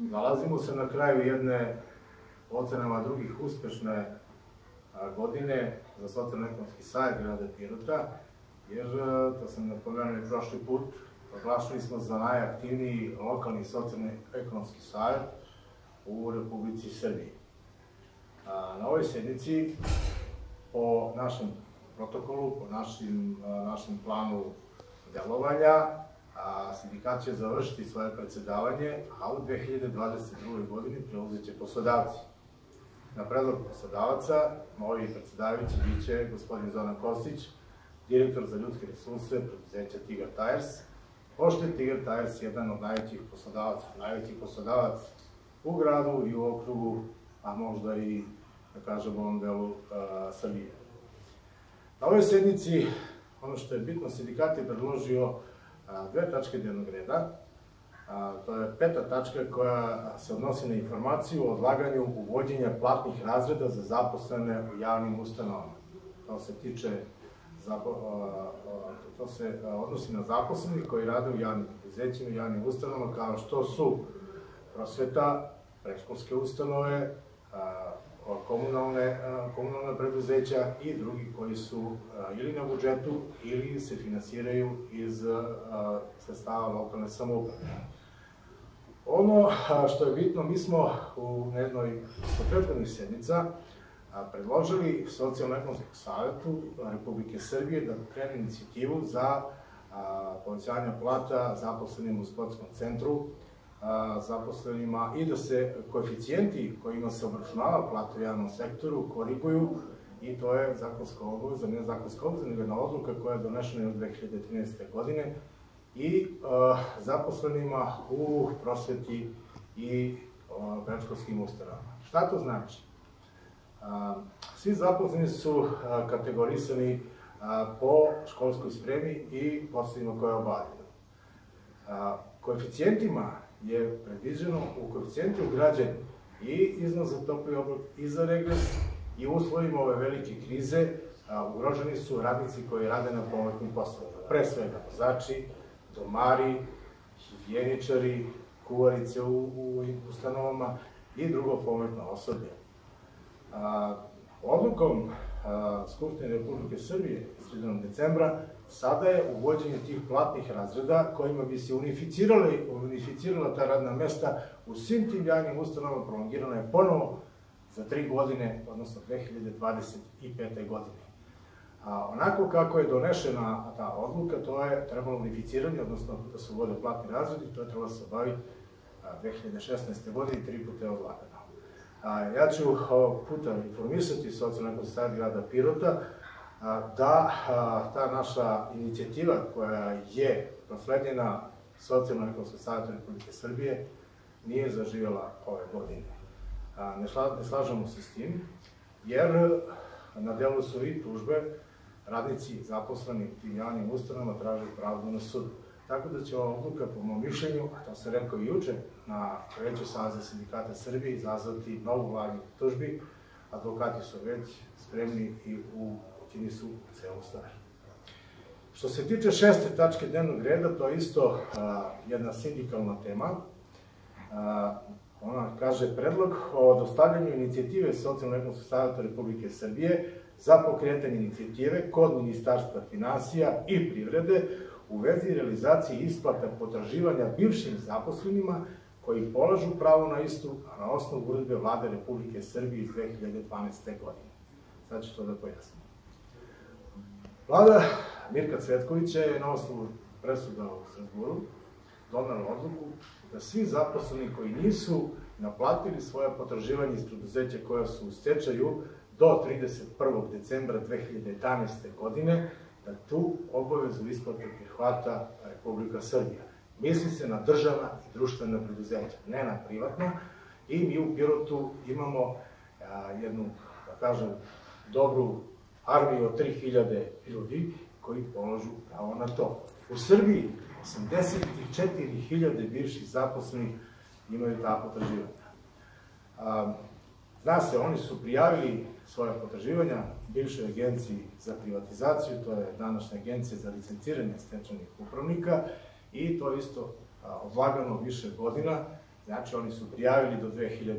Nalazimo se na kraju jedne ocenama drugih uspešne godine za socijalno-ekonomski savjet grada Pirota, jer, to sam napomenuo i prošli put, proglašeni smo za najaktivniji lokalni socijalno-ekonomski savjet u Republici Srbiji. Na ovoj sednici, po našem protokolu, po našem planu delovanja, sindikat će završiti svoje predsedavanje, a u 2022. godini preuzet će poslodavci. Na predlog poslodavaca, novi predsedavajući biće gospodin Zoran Kostić, direktor za ljudske resurse preduzeća Tigar Tires, pošto je Tigar Tires jedan od najvećih poslodavac u gradu i u okrugu, a možda i, da kažem, u ovom delu Srbije. Na ovoj sednici, ono što je bitno, sindikat je predložio dve tačke dnevnog reda. To je 5. tačka koja se odnosi na informaciju o odlaganju uvođenja platnih razreda za zaposlene u javnim ustanovama. To se odnosi na zaposleni koji rade u javnim preduzećima i javnim ustanovama, kao što su prosveta, predškolske ustanove, komunalna preduzeća i drugi koji su ili na budžetu ili se finansiraju iz sredstava lokalne samouprave. Ono što je bitno, mi smo u jednoj od prethodnih sednica predložili Socijalno-ekonomskom savjetu Republike Srbije da krene inicijativu za povećanje plata zaposlenim u sportskom centru, zaposlenima i da se koeficijenti kojima se obračunava plata u javnom sektoru koriguju, i to je zakonska obaveza, ne zakonska obaveza, nego jedna odluka koja je donešena od 2013. godine, i zaposlenima u prosveti i predškolskim ustanovama. Šta to znači? Svi zaposleni su kategorisani po školskoj spremi i poslovima koje obavljaju. Koeficijentima je predviđeno u koeficijentu ugrađen i iznos za topli obrok i za regres, i u uslovima ove velike krize ugroženi su radnici koji rade na pomoćnim poslovima. Pre svega vozači, domari, higijeničari, kuvarice u ustanovama i drugo pomoćno osoblje. Odlukom Skupštine Republike Srbije iz sredinom decembra sada je uvođenje tih platnih razreda kojima bi se unificirala ta radna mesta u svim tim javnim ustanovama prolongirana je ponovo za 3 godine, odnosno 2025. godine. Onako kako je donešena ta odluka, to je trebalo unificiranje, odnosno da se uvode platni razredi, to je trebalo se obaviti 2016. godine i 3 puta je odlagano. Ja ću ovog puta informisati Socijalno-ekonomski savjet grada Pirota da ta naša inicijativa koja je proslednjena Socijalno-ekonomskom savjetu Republike Srbije nije zaživjela ove godine. Ne slažemo se s tim, jer na delu su i tužbe, radnici zaposleni u tim javnim ustanovama traže pravdu na sudu. Tako da će ova odluka, po mom mišljenju, a to se rekao i juče na Veću Saveza sindikata Srbije, izazvati novu vagu tužbi. Advokati su već spremni i učinili su celu stvar. Što se tiče 6. tačke dnevnog reda, to je isto jedna sindikalna tema. Ona kaže predlog o dostavljanju inicijative Socijalno-ekonomskog savjeta Republike Srbije za pokretanje inicijative kod Ministarstva finansija i privrede u vezi realizacije isplata potraživanja bivšim zaposlenima koji polažu pravo na istu, a na osnovu uredbe Vlade Republike Srbije iz 2012. godine. Sad ću to da pojasnim. Vlada Mirka Cvetkovića je na osnovu presuda u Strazburu donela odluku da svi zaposleni koji nisu naplatili svoje potraživanje iz preduzeća koja su u stečaju do 31. decembra 2011. godine, da tu obavezu isplate prihvata Republika Srbija. Misli se na državna i društvena preduzeća, ne na privatna, i mi u Pirotu imamo jednu, da kažem, dobru armiju od 3000 ljudi koji polažu pravo na to. U Srbiji 84.000 bivših zaposlenih imaju ta potraživanja. Zna se, oni su prijavili svoje potraživanja bivšoj agenciji za privatizaciju, to je današnja agencija za licenciranje stečajnih upravnika, i to isto odlagano više godina, Znači, oni su prijavili do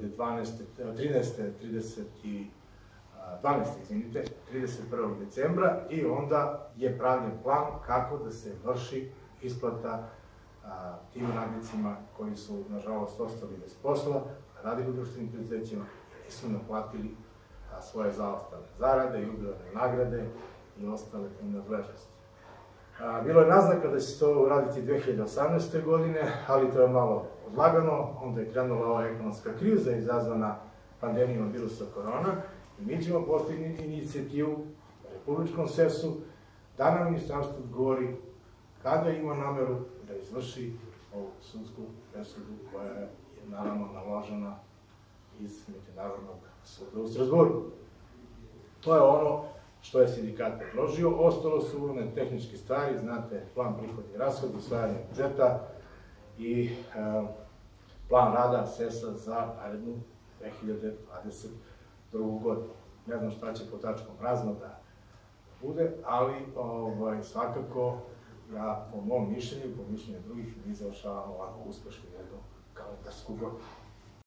31. decembra i onda je pravljen plan kako da se vrši isplata tim radnicima koji su, nažalost, ostali bez posla, radili u društvenim preduzećima i nisu naplatili svoje zaostale zarade, jubilarne nagrade i ostale nadležnosti. Bilo je naznaka da će se to uraditi 2018. godine, ali to je malo odlagano, onda je krenula ova ekonomska kriza izazvana pandemijom virusa korona i mi ćemo postignuti inicijativu u Republičkom SES-u da nam ministarstvo odgovori kada ima nameru da izvrši ovu sudsku presudu koja je naravno naložena iz Međunarodnog suda u Strazburu. To je ono što je sindikat predložio. Ostalo su one tehničke stvari, znate, plan prihoda i rashoda, usvajanje budžeta i plan rada SES-a za narednu 2022. godinu. Ne znam šta će po tačkom razno da bude, ali svakako ja, po mom mišljenju, po mišljenju drugih, mi završavamo ovako uspešno jednu kalendarsku godinu.